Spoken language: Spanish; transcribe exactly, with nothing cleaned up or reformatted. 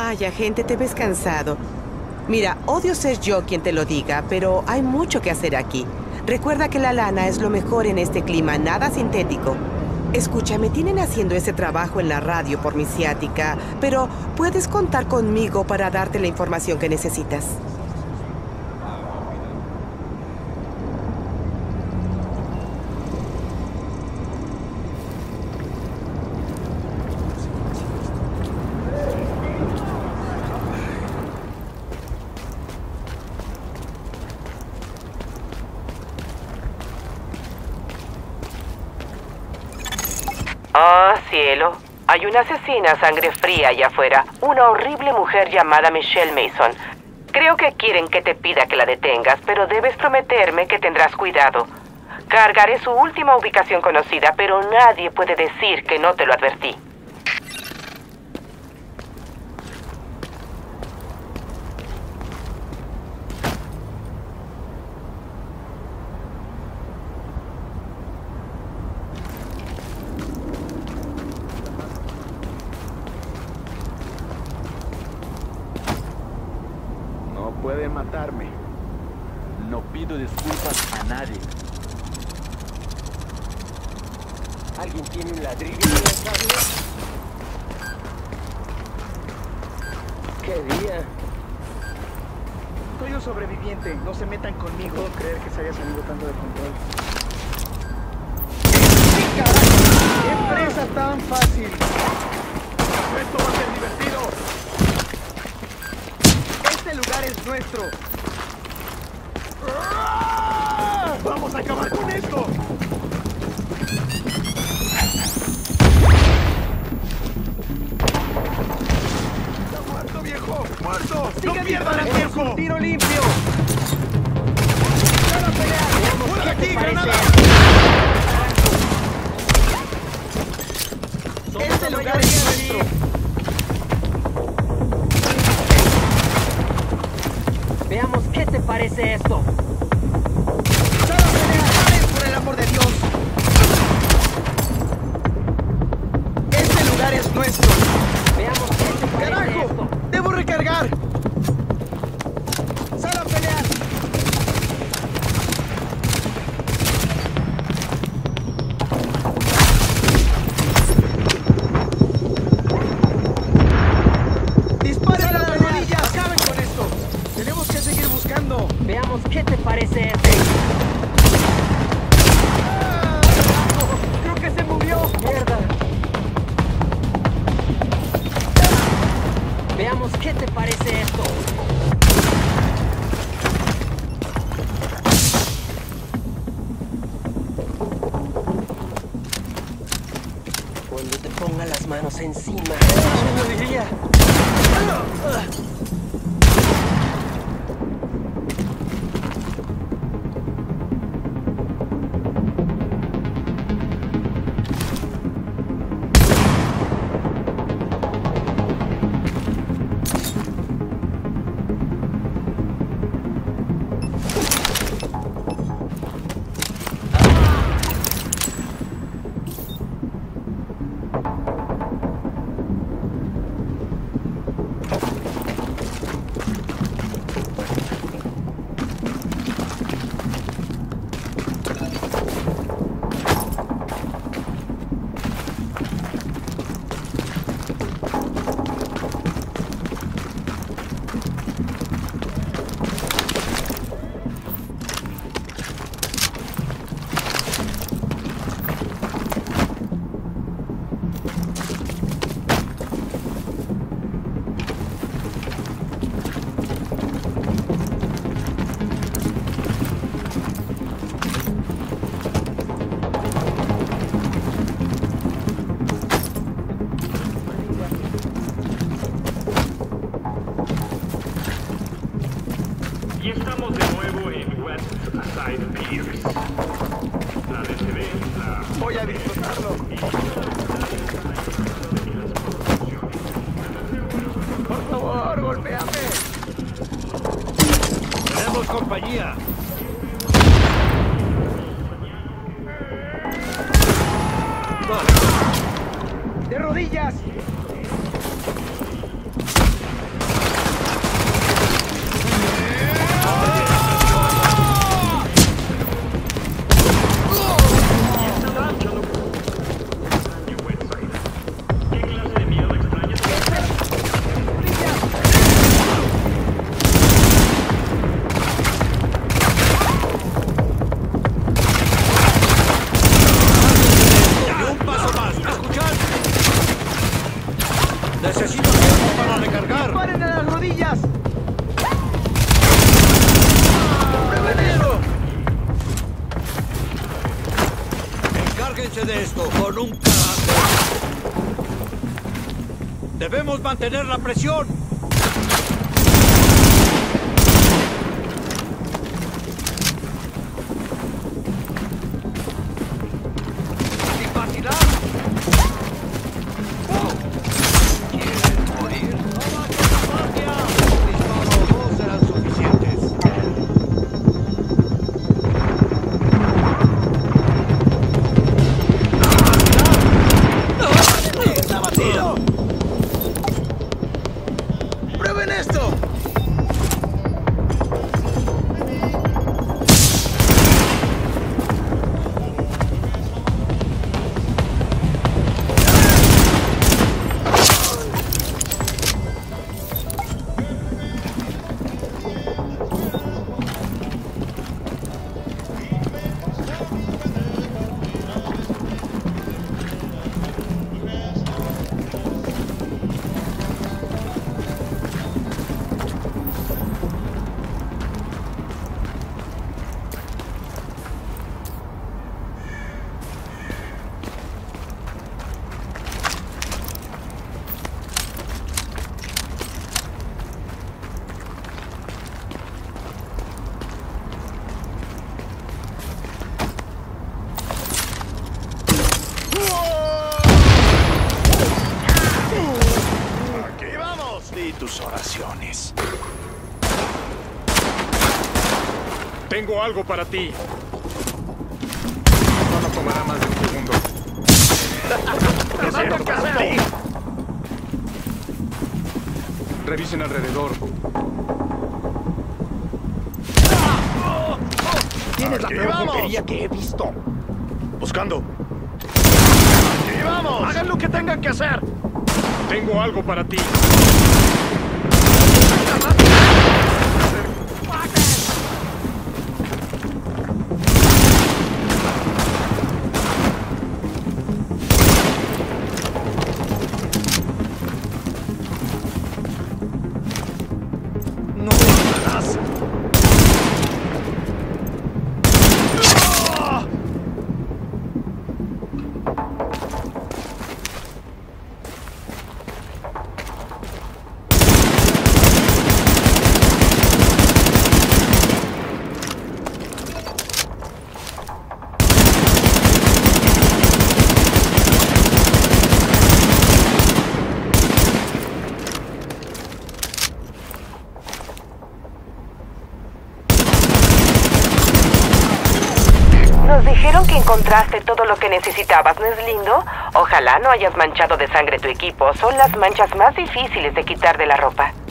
Vaya, gente, te ves cansado. Mira, odio ser yo quien te lo diga, pero hay mucho que hacer aquí. Recuerda que la lana es lo mejor en este clima, nada sintético. Escucha, me tienen haciendo ese trabajo en la radio por mi ciática, pero puedes contar conmigo para darte la información que necesitas. Oh, cielo. Hay una asesina a sangre fría allá afuera. Una horrible mujer llamada Michelle Mason. Creo que quieren que te pida que la detengas, pero debes prometerme que tendrás cuidado. Cargaré su última ubicación conocida, pero nadie puede decir que no te lo advertí. Pueden matarme. No pido disculpas a nadie. ¿Alguien tiene un ladrillo en la cabeza? ¿Qué día? Soy un sobreviviente. No se metan conmigo. No puedo creer que se haya salido tanto de control. ¡Sí, carajo! ¡Qué presa tan fácil! ¡Esto va a ser divertido! ¡Este lugar es nuestro! ¡Vamos a acabar con esto! ¡Está muerto, viejo! ¡Muerto! ¡No pierdan el tiempo! ¡Un tiro limpio! ¡Van a pelear! ¡Fuera de aquí, granada! ¡Este lugar es nuestro! Veamos qué te parece esto. ¡Sal a pelear! ¡Paren, por el amor de Dios! ¡Este lugar es nuestro! Veamos qué te parece ¡Carajo! esto. ¡Debo recargar! ¡Sal a pelear! ¡Disparen a las rodillas! ¡Acaben con esto! ¡Tenemos que seguir buscando! Veamos qué te parece esto. ¡Ah! Creo que se movió. Mierda. Veamos qué te parece esto. Cuando te ponga las manos encima. Y estamos de nuevo en West Side Piers. La descendencia. Voy a disfrutarlo. Por favor, golpéame. Tenemos compañía. ¡De rodillas! Olvídense de esto, con un carajo. Debemos mantener la presión. ¡Sin vacilar! ¡Oh! ¿Quieren morir? ¡No va con la guardia! Un disparo o dos serán suficientes. ¡Está batido! ¡Prueben esto! Y tus oraciones. Tengo algo para ti. No nos tomará más de un segundo. ¡Es cierto, Castillo! Revisen alrededor. Tienes la Aquí peor vamos. puntería que he visto. Buscando. ¡Aquí vamos! Hagan lo que tengan que hacer. Tengo algo para ti. No ganarás. Nos dijeron que encontraste todo lo que necesitabas, ¿no es lindo? Ojalá no hayas manchado de sangre tu equipo. Son las manchas más difíciles de quitar de la ropa.